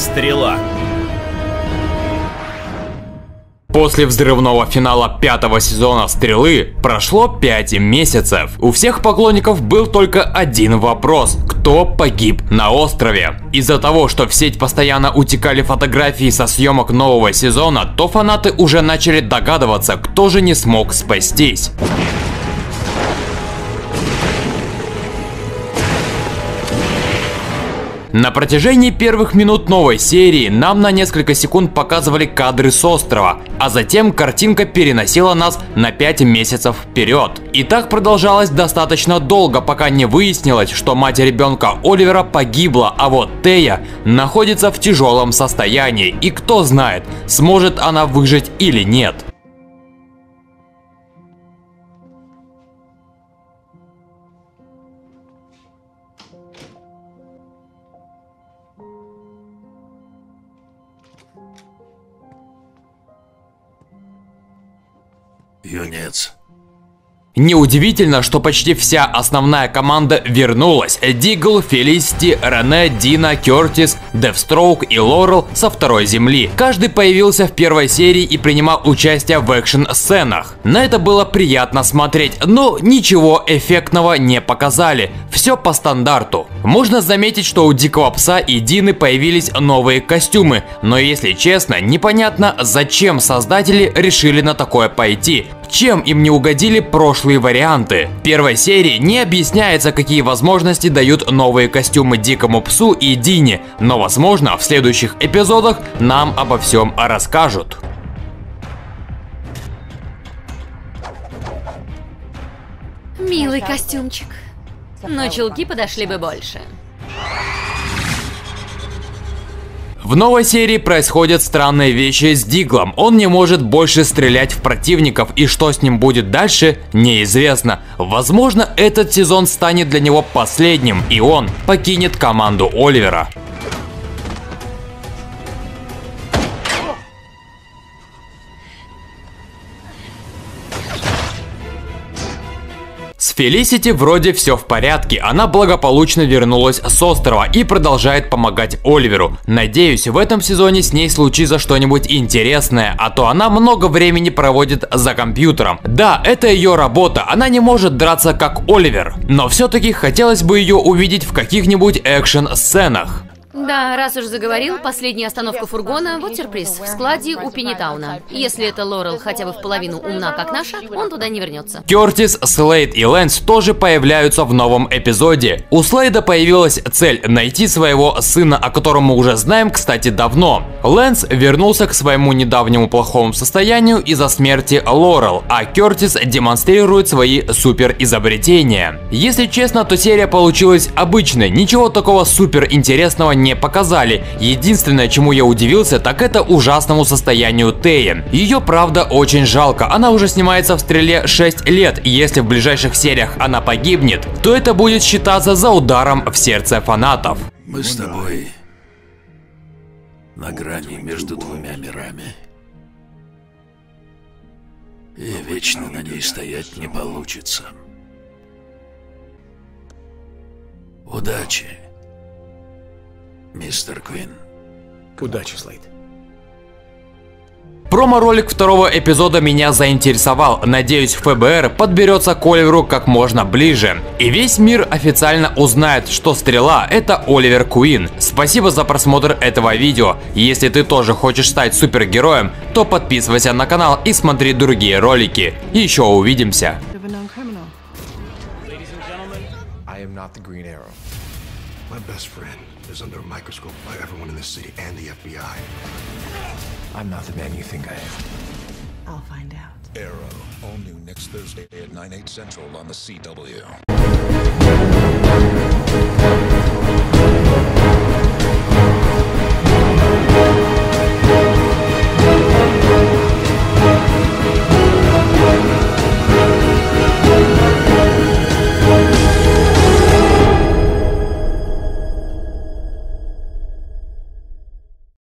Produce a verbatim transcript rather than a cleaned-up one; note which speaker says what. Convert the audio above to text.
Speaker 1: Стрела.
Speaker 2: После взрывного финала пятого сезона «Стрелы» прошло пять месяцев. У всех поклонников был только один вопрос: кто погиб на острове? Из-за того, что в сеть постоянно утекали фотографии со съемок нового сезона, то фанаты уже начали догадываться, кто же не смог спастись. На протяжении первых минут новой серии нам на несколько секунд показывали кадры с острова, а затем картинка переносила нас на пять месяцев вперед. И так продолжалось достаточно долго, пока не выяснилось, что мать ребенка Оливера погибла, а вот Тея находится в тяжелом состоянии, и кто знает, сможет она выжить или нет.
Speaker 3: Юнец.
Speaker 2: Неудивительно, что почти вся основная команда вернулась. Дигл, Фелисити, Рене, Дина, Кертис, Девстроук и Лорел со второй земли. Каждый появился в первой серии и принимал участие в экшн-сценах. На это было приятно смотреть, но ничего эффектного не показали. Все по стандарту. Можно заметить, что у Дикого Пса и Дины появились новые костюмы, но если честно, непонятно, зачем создатели решили на такое пойти. Чем им не угодили прошлые варианты? В первой серии не объясняется, какие возможности дают новые костюмы Дикому Псу и Дине, но возможно в следующих эпизодах нам обо всем расскажут.
Speaker 4: Милый костюмчик, но чулки подошли бы больше.
Speaker 2: В новой серии происходят странные вещи с Диглом. Он не может больше стрелять в противников, и что с ним будет дальше, неизвестно. Возможно, этот сезон станет для него последним, и он покинет команду Оливера. С Фелисити вроде все в порядке, она благополучно вернулась с острова и продолжает помогать Оливеру. Надеюсь, в этом сезоне с ней случится что-нибудь интересное, а то она много времени проводит за компьютером. Да, это ее работа, она не может драться как Оливер, но все-таки хотелось бы ее увидеть в каких-нибудь экшн-сценах.
Speaker 4: Да, раз уж заговорил, последняя остановка фургона, вот сюрприз, в складе у Пеннитауна. Если это Лорел хотя бы в половину умна, как наша, он туда не вернется.
Speaker 2: Кертис, Слейд и Лэнс тоже появляются в новом эпизоде. У Слейда появилась цель найти своего сына, о котором мы уже знаем, кстати, давно. Лэнс вернулся к своему недавнему плохому состоянию из-за смерти Лорел, а Кертис демонстрирует свои супер изобретения. Если честно, то серия получилась обычной, ничего такого супер интересного не не показали. Единственное, чему я удивился, так это ужасному состоянию Теи. Ее, правда, очень жалко. Она уже снимается в «Стреле» шесть лет, и если в ближайших сериях она погибнет, то это будет считаться за ударом в сердце фанатов.
Speaker 3: Мы с тобой на грани между двумя мирами. И вечно на ней стоять не получится. Удачи, мистер Квин.
Speaker 1: Удачи, Слейд.
Speaker 2: Промо-ролик второго эпизода меня заинтересовал. Надеюсь, ФБР подберется к Оливеру как можно ближе. И весь мир официально узнает, что Стрела — это Оливер Куин. Спасибо за просмотр этого видео. Если ты тоже хочешь стать супергероем, то подписывайся на канал и смотри другие ролики. Еще увидимся.
Speaker 5: Is under a microscope by everyone in this city and the F B I.
Speaker 6: I'm not the man you think I am.
Speaker 4: I'll find out.
Speaker 5: Arrow, all new next Thursday at nine, eight central on the C W.